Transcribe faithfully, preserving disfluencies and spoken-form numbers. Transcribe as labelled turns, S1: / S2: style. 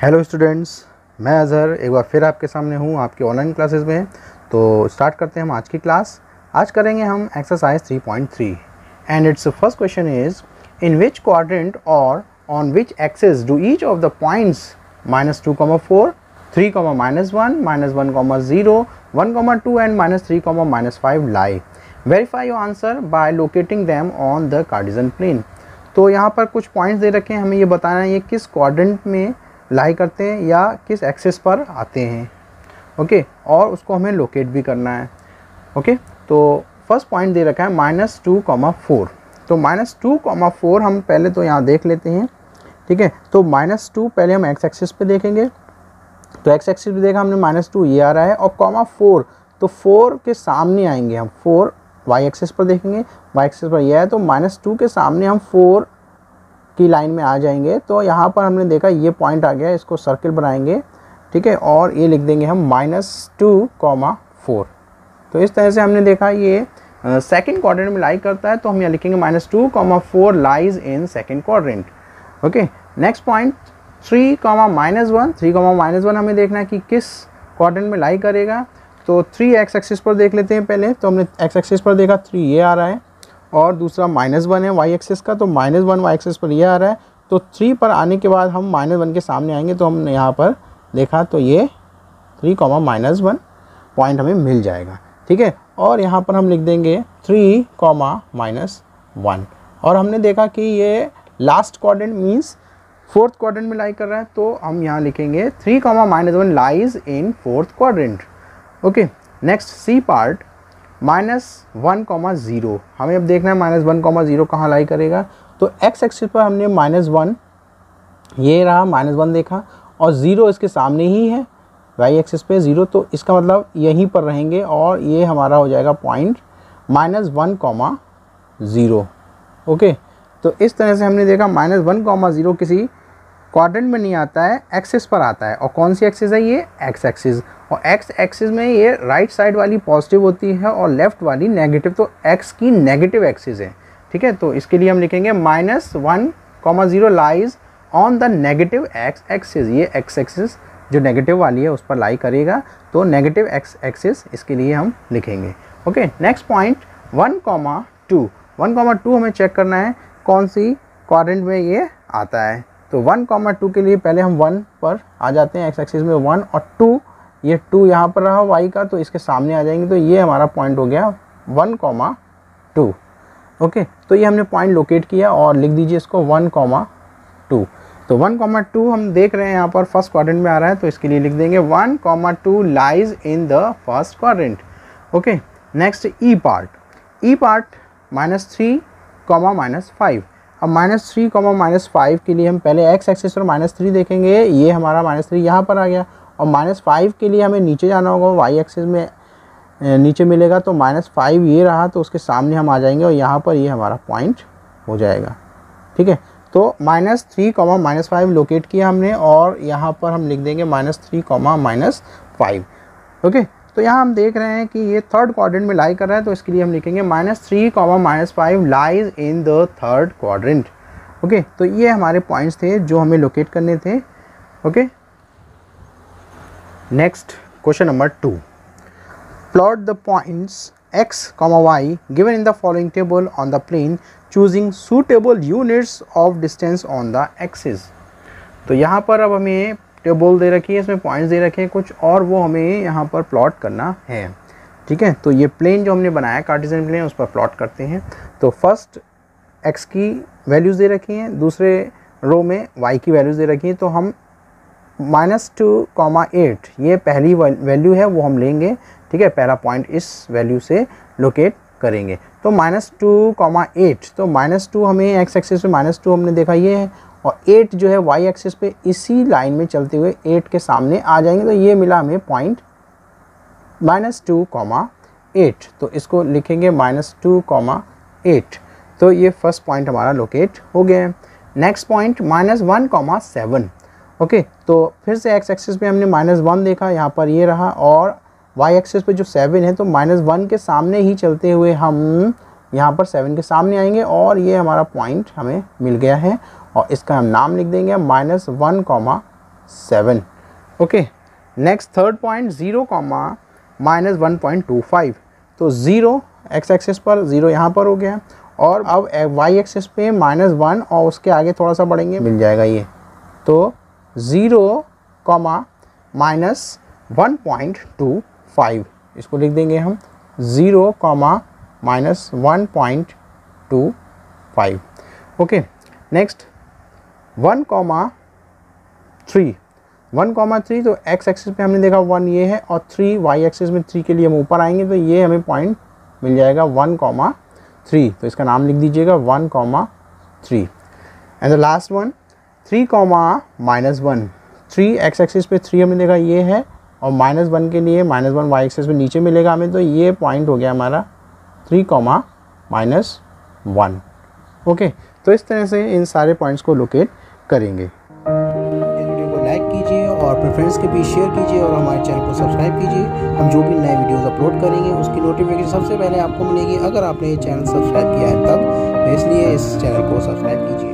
S1: Hello students, मैं अज़हर एक बार फिर आपके सामने हूँ आपकी ऑनलाइन क्लासेस में। तो स्टार्ट करते हैं हम आज की क्लास। आज करेंगे हम exercise three point three and its first question is in which quadrant और on which axis do each of the points minus two comma four, three comma minus one, minus one comma zero, one comma two and minus three comma minus five lie. Verify your answer by locating them on the Cartesian plane. तो यहाँ पर कुछ points दे रखे हैं, हमें ये बताना है ये किस क्वाड्रेंट में लाई करते हैं या किस एक्सिस पर आते हैं। Okay okay? और उसको हमें लोकेट भी करना है। Okay okay? तो फर्स्ट पॉइंट दे रखा है माइनस टू कॉमा फोर। तो माइनस टू कॉमा फोर हम पहले तो यहाँ देख लेते हैं। ठीक है, तो माइनस टू पहले हम एक्स एक्सिस पे देखेंगे। तो एक्स एक्सिस पे देखा हमने माइनस टू ये आ रहा है, और कॉमा फोर, तो फोर के सामने आएंगे हम, फोर वाई एक्सिस पर देखेंगे, वाई एक्सिस पर यह है, तो माइनस टू के सामने हम फोर की लाइन में आ जाएंगे। तो यहाँ पर हमने देखा ये पॉइंट आ गया, इसको सर्किल बनाएंगे। ठीक है, और ये लिख देंगे हम माइनस टू कॉमा फोर। तो इस तरह से हमने देखा ये सेकंड क्वाड्रेंट में लाई करता है, तो हम यहाँ लिखेंगे minus two comma four lies in second quadrant. Okay, next point three comma minus one, three comma minus one हमें देखना है कि किस क्वाड्रेंट में लाई करेगा। तो थ्री एक्स एक्सिस पर देख लेते हैं पहले। तो हमने एक्स एक्सिस पर देखा थ्री ये आ रहा है, और दूसरा माइनस वन है वाई एक्सिस का, तो माइनस वन वाई एक्सिस पर ये आ रहा है। तो थ्री पर आने के बाद हम माइनस वन के सामने आएंगे, तो हमने यहाँ पर देखा तो ये three comma minus one point हमें मिल जाएगा। ठीक है, और यहाँ पर हम लिख देंगे थ्री कॉमा माइनस वन, और हमने देखा कि ये last quadrant means fourth quadrant में लाई कर रहा है, तो हम यहाँ लिखेंगे three comma minus one lies in fourth quadrant. Okay, next C part minus one comma zero, हमें अब देखना है माइनस वन कॉमा ज़ीरो कहाँ लाई करेगा। तो एक्स एक्सिस पर हमने माइनस वन, ये रहा माइनस वन देखा, और ज़ीरो इसके सामने ही है वाई एक्सिस पे ज़ीरो, तो इसका मतलब यहीं पर रहेंगे, और ये हमारा हो जाएगा point minus one comma zero. Okay, तो इस तरह से हमने देखा माइनस वन कॉमा ज़ीरो किसी क्वाड्रेंट में नहीं आता है, एक्सिस पर आता है। और कौन सी एक्सिस है ये? X axis. और एक्स एक्सिस में ये राइट साइड वाली पॉजिटिव होती है और लेफ्ट वाली नेगेटिव, तो एक्स की नेगेटिव एक्सिस है। ठीक है, तो इसके लिए हम लिखेंगे minus one comma zero lies on the negative X axis. ये एक्स एक्सिस जो नेगेटिव वाली है उस पर लाई करेगा, तो नेगेटिव एक्स एक्सिस इसके लिए हम लिखेंगे। Okay, next point one comma two, one comma two हमें चेक करना है कौन सी क्वाड्रेंट में ये आता है। तो वन कॉमा टू के लिए पहले हम वन पर आ जाते हैं, एक्स एक्सिस में वन, और टू, ये टू यहाँ पर रहा वाई का, तो इसके सामने आ जाएंगे, तो ये हमारा पॉइंट हो गया वन कॉमा टू। ओके, तो ये हमने पॉइंट लोकेट किया, और लिख दीजिए इसको वन कॉमा टू। तो वन कॉमा टू हम देख रहे हैं यहाँ पर फर्स्ट क्वाड्रेंट में आ रहा है, तो इसके लिए लिख देंगे one comma two lies in the first quadrant. Okay, next E part, E part minus three comma minus five. अब minus three comma minus five के लिए हम पहले एक्स एक्सिस पर माइनस थ्री देखेंगे, ये हमारा माइनस थ्री यहाँ पर आ गया, और माइनस फाइव के लिए हमें नीचे जाना होगा, वाई एक्सिस में नीचे मिलेगा, तो माइनस फाइव ये रहा, तो उसके सामने हम आ जाएंगे, और यहाँ पर ये हमारा पॉइंट हो जाएगा। ठीक है, तो minus three comma minus five locate किया हमने, और यहाँ पर हम लिख देंगे minus three comma minus five. Okay, तो यहाँ हम देख रहे हैं कि ये थर्ड क्वाड्रेंट में लाई कर रहा है, तो इसके लिए हम लिखेंगे minus three comma minus five lies in the third quadrant. Okay, तो ये हमारे पॉइंट्स थे जो हमें लोकेट करने थे। Okay, next question number two, plot the points X comma Y given in the following table on the plane choosing suitable units of distance on the axis. तो यहाँ पर अब हमें टेबल दे रखी है, इसमें पॉइंट्स दे रखे हैं कुछ, और वो हमें यहाँ पर प्लॉट करना है। ठीक है, तो ये प्लेन जो हमने बनाया कार्टेशियन प्लेन, उस पर प्लॉट करते हैं। तो फर्स्ट एक्स की वैल्यूज़ दे रखी हैं, दूसरे रो में वाई की वैल्यूज़ दे रखी हैं, तो हम माइनस टू कॉमा एट ये पहली वैल्यू है वो हम लेंगे। ठीक है, पहला पॉइंट इस वैल्यू से लोकेट करेंगे। तो माइनस टू कॉमा एट, तो माइनस टू हमें एक्स एक्सिस पे माइनस टू हमने देखा ये है, और एट जो है वाई एक्सिस पे इसी लाइन में चलते हुए एट के सामने आ जाएंगे, तो ये मिला हमें point minus two comma eight. तो इसको लिखेंगे माइनस टू कॉमा एट। तो ये फर्स्ट पॉइंट हमारा लोकेट हो गया है। Next point minus one comma seven. Okay, तो फिर से एक्स एक्सिस पे हमने माइनस वन देखा, यहाँ पर ये रहा, और वाई एक्सिस पे जो सेवन है, तो माइनस वन के सामने ही चलते हुए हम यहाँ पर सेवन के सामने आएंगे, और ये हमारा पॉइंट हमें मिल गया है, और इसका हम नाम लिख देंगे minus one comma seven. Okay, next third point zero comma minus one point two five. तो ज़ीरो एक्स एक्सिस पर, ज़ीरो यहाँ पर हो गया, और अब वाई एक्सिस पे माइनस वन और उसके आगे थोड़ा सा बढ़ेंगे, मिल जाएगा ये। तो zero comma minus one point two five, इसको लिख देंगे हम zero comma minus one point two five. Okay, next one comma three, one comma three, तो एक्स एक्सिस पे हमने देखा वन ये है, और थ्री वाई एक्सिस में थ्री के लिए हम ऊपर आएंगे तो ये हमें पॉइंट मिल जाएगा वन कॉमा थ्री। तो इसका नाम लिख दीजिएगा one comma three. And the last one three comma minus one, three x axis पे थ्री हमने देखा ये है, और माइनस वन के लिए माइनस वन वाई एक्सिस पे नीचे मिलेगा हमें, तो ये पॉइंट हो गया हमारा three comma minus one. Okay, तो इस तरह से इन सारे पॉइंट्स को लोकेट करेंगे। इस वीडियो को लाइक कीजिए और अपने फ्रेंड्स के बीच शेयर कीजिए और हमारे चैनल को सब्सक्राइब कीजिए। हम जो भी नए वीडियोस अपलोड करेंगे उसकी नोटिफिकेशन सबसे पहले आपको मिलेगी अगर आपने ये चैनल सब्सक्राइब किया है तब, तो इसलिए इस चैनल को सब्सक्राइब कीजिए।